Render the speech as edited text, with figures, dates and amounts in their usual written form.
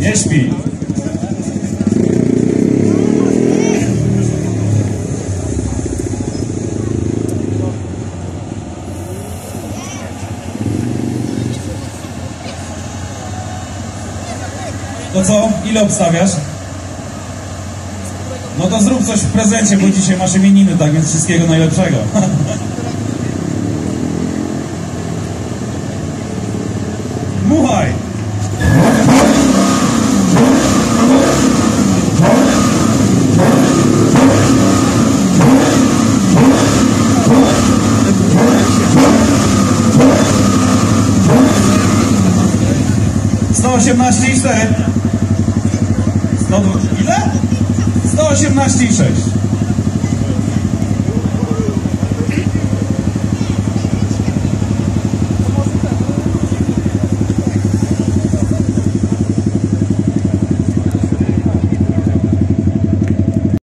Nie śpi. To co? Ile obstawiasz? No to zrób coś w prezencie, bo dzisiaj masz imieniny, tak więc wszystkiego najlepszego. Muchaj! Sto 18,4. Ile? 118,6.